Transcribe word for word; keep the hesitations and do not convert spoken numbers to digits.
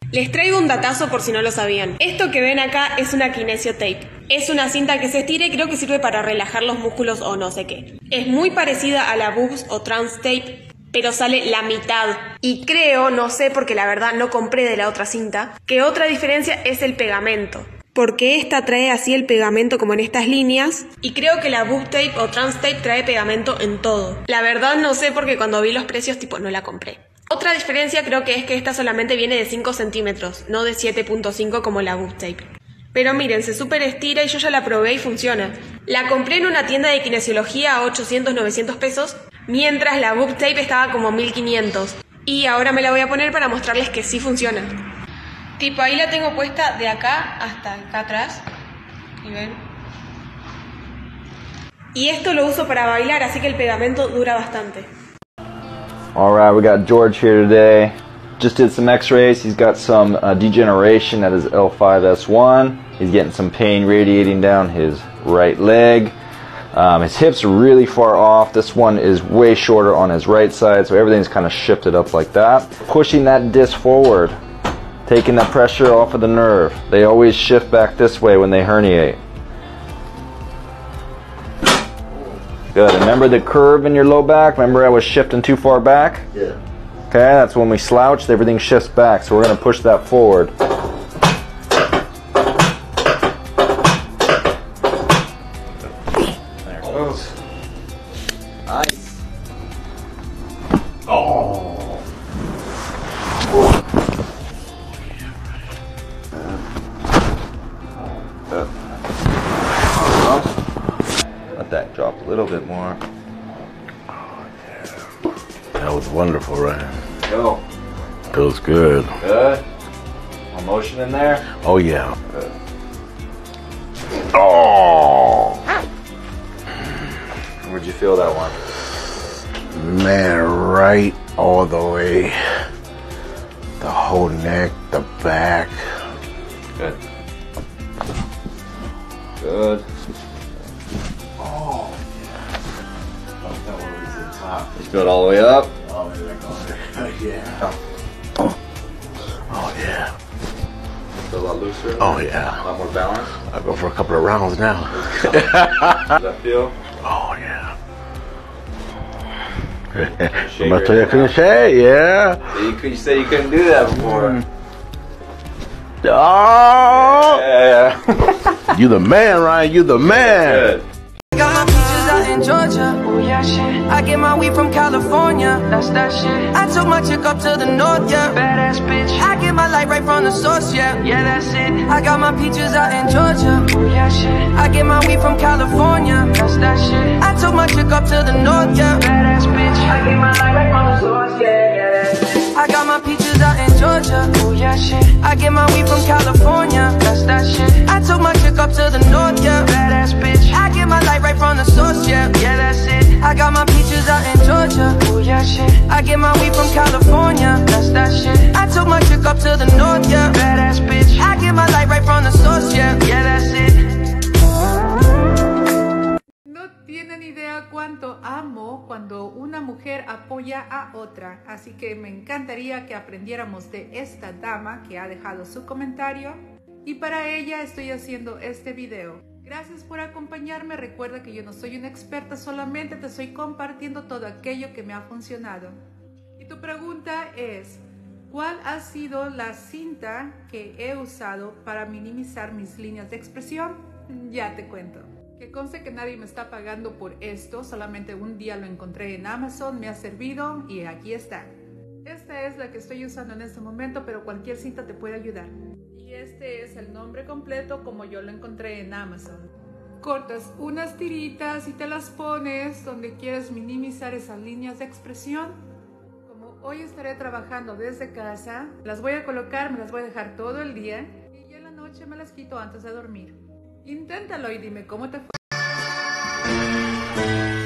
Les traigo un datazo por si no lo sabían. Esto que ven acá es una kinesiotape. Es una cinta que se estira y creo que sirve para relajar los músculos o no sé qué. Es muy parecida a la boobs o trans tape, pero sale la mitad. Y creo, no sé porque la verdad no compré de la otra cinta, que otra diferencia es el pegamento. Porque esta trae así el pegamento como en estas líneas, y creo que la boob tape o trans tape trae pegamento en todo. La verdad no sé porque cuando vi los precios tipo no la compré. Otra diferencia creo que es que esta solamente viene de cinco centímetros, no de siete punto cinco como la boob tape. Pero miren, se super estira y yo ya la probé y funciona. La compré en una tienda de kinesiología a ochocientos, novecientos pesos, mientras la boob tape estaba como mil quinientos. Y ahora me la voy a poner para mostrarles que sí funciona. Tipo, ahí la tengo puesta de acá hasta acá atrás. ¿Y ven? Y esto lo uso para bailar, así que el pegamento dura bastante. Alright, we got George here today. Just did some x-rays. He's got some uh, degeneration at his L five S one. He's getting some pain radiating down his right leg. Um, his hips are really far off. This one is way shorter on his right side, so everything's kind of shifted up like that. Pushing that disc forward, taking the pressure off of the nerve. They always shift back this way when they herniate. Good. Remember the curve in your low back? Remember I was shifting too far back? Yeah. Okay, that's when we slouched, everything shifts back. So we're going to push that forward. There it goes. Nice. Oh. Let that drop a little bit more. That was wonderful, Ryan. Go. Feels good. Good. More motion in there? Oh, yeah. Good. Oh! Where'd you feel that one? Man, right all the way. The whole neck, the back. Good. Good. Oh, yeah. Oh, that one was the top. Just go it all the way up. Oh, yeah. Oh, yeah. Feel a lot looser? Oh, yeah. A lot more balance? I'll go for a couple of rounds now. Does that feel? Oh, yeah. Shake Must your have couldn't say, yeah. You, could, you said you couldn't do that before. Oh! Yeah. You the man, Ryan. You the man. Good. Got my peaches out in Georgia. Oh yeah, shit. I get my weed from California. That's that shit. I took my chick up to the north, yeah. Badass bitch. I get my light right from the source, yeah. Yeah, that's it. I got my peaches out in Georgia. Oh yeah, shit. I get my weed from California. That's that shit. I took my chick up to the north, yeah. Badass bitch. I get my light right from the source, yeah. Yeah, that's it. I got my peaches out in Georgia. Oh yeah, shit. I get my weed from California. That's that shit. I took my chick up to the north, yeah. Badass bitch. I get my light right from the source, yeah. Yeah, that's it. I got my peaches out in Georgia. Oh yeah, shit. I get my weed from California. That's that shit. I took my chick up to the north, yeah. Badass bitch. I get my light right from the source, yeah. Yeah, that's it. No tienen idea cuánto amo cuando una mujer apoya a otra, así que me encantaría que aprendiéramos de esta dama que ha dejado su comentario y para ella estoy haciendo este video. Gracias por acompañarme, recuerda que yo no soy una experta, solamente te estoy compartiendo todo aquello que me ha funcionado. Y tu pregunta es, ¿cuál ha sido la cinta que he usado para minimizar mis líneas de expresión? Ya te cuento. Que conste que nadie me está pagando por esto, solamente un día lo encontré en Amazon, me ha servido y aquí está. Esta es la que estoy usando en este momento, pero cualquier cinta te puede ayudar. Y este es el nombre completo como yo lo encontré en Amazon. Cortas unas tiritas y te las pones donde quieres minimizar esas líneas de expresión. Como hoy estaré trabajando desde casa, las voy a colocar, me las voy a dejar todo el día y en la noche me las quito antes de dormir. Inténtalo y dime cómo te fue.